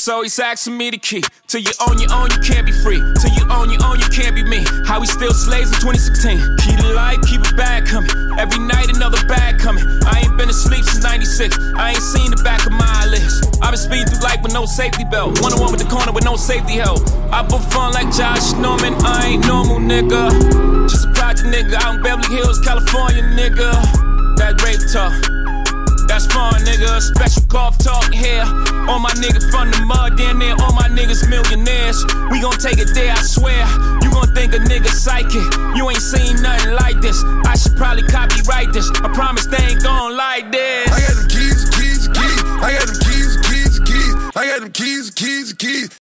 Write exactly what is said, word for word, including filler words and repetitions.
niggas always asking me the key. Till you own your own, you can't be free. Till you own your own, you can't be me. How we still slaves in twenty sixteen. Keep the light, keep it bad coming. Every night another bag coming. I ain't been asleep since ninety-six. I ain't seen the back of my eyelids. I've been speeding through life with no safety belt. One on one with the corner with no safety help. I perform like Josh Norman. I ain't normal, nigga. Just a project nigga out in Beverly Hills, California, nigga. That rape talk. That's fun, nigga. Special golf talk here. All my niggas from the mud, damn near all my niggas millionaires. We gon' take it there, I swear. You gon' think a nigga psychic. You ain't seen nothing like this. I should probably copyright this. I promise they ain't gon' like this. I got them keys, keys, keys. I got them keys, keys, keys. I got them keys, keys, keys.